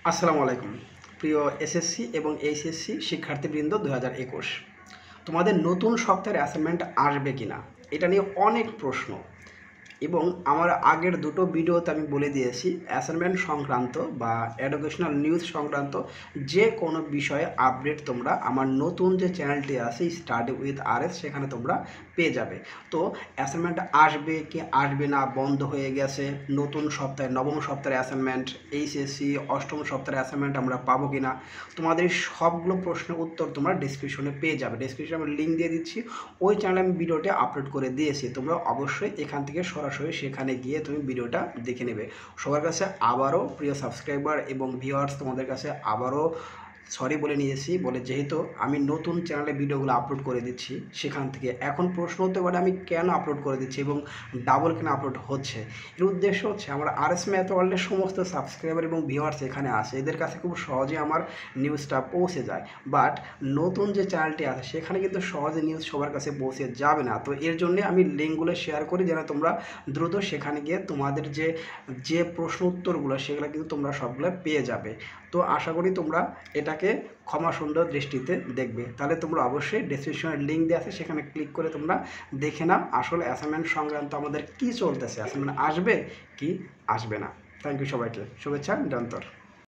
আসসালামু আলাইকুম প্রিয় এসএসসি এবং এইচএসসি শিক্ষার্থীবৃন্দ 2021 তোমাদের নতুন সপ্তাহের অ্যাসাইনমেন্ট আসবে কিনা এটা নিয়ে অনেক প্রশ্ন এবং আমার আগের দুটো ভিডিওতে আমি বলে দিয়েছি অ্যাসাইনমেন্ট সংক্রান্ত বা এডুকেশনাল নিউজ সংক্রান্ত যে কোনো বিষয়ে আপডেট তোমরা আমার নতুন যে চ্যানেলটি আছে স্টাডি উইথ আরএস সেখানে তোমরা পেয়ে যাবে। তো অ্যাসাইনমেন্ট আসবে কি আসবে না, বন্ধ হয়ে গেছে, নতুন সপ্তাহে নবম সপ্তাহের অ্যাসাইনমেন্ট, এইচএসসি অষ্টম সপ্তাহের অ্যাসাইনমেন্ট আমরা পাবো কি না, তোমাদের সবগুলো প্রশ্নের উত্তর তোমরা ডিসক্রিপশনে পেয়ে যাবে। ডিসক্রিপশনে আমি লিঙ্ক দিয়ে দিচ্ছি, ওই চ্যানেলে আমি ভিডিওটি আপলোড করে দিয়েছি, তোমরা অবশ্যই এখান থেকে সরাসরি সেখানে গিয়ে তুমি ভিডিওটা দেখে নেবে। সবার কাছে আবারও প্রিয় সাবস্ক্রাইবার এবং ভিউয়ার্স তোমাদের কাছে আবারও সরি বলে নিয়েছি, বলে যেহেতু আমি নতুন চ্যানেলে ভিডিওগুলো আপলোড করে দিচ্ছি সেখান থেকে এখন প্রশ্ন হতে পারে আমি কেন আপলোড করে দিচ্ছি এবং ডাবল কেন আপলোড হচ্ছে। এর উদ্দেশ্য হচ্ছে আমার আরএস ম্যাথ ওয়ার্ল্ডের সমস্ত সাবস্ক্রাইবার এবং ভিউয়ার্স এখানে আসে, এদের কাছে খুব সহজে আমার নিউজটা পৌঁছে যায়। বাট নতুন যে চ্যানেলটি আছে সেখানে কিন্তু সহজে নিউজ সবার কাছে পৌঁছে যাবে না। তো এর জন্যে আমি লিঙ্কগুলো শেয়ার করি যেন তোমরা দ্রুত সেখানে গিয়ে তোমাদের যে প্রশ্ন উত্তরগুলো সেগুলো কিন্তু তোমরা সবগুলো পেয়ে যাবে। তো আশা করি তোমরা এটাকে ক্ষমা সুন্দর দৃষ্টিতে দেখবে। তাহলে তোমরা অবশ্যই ডেসক্রিপশনের লিঙ্ক দেওয়া আছে সেখানে ক্লিক করে তোমরা দেখে নাও আসলে অ্যাসাইনমেন্ট সংক্রান্ত আমাদের কী চলতেছে, অ্যাসাইনমেন্ট আসবে কি আসবে না। থ্যাংক ইউ সবাইকে, শুভেচ্ছা নিরন্তর।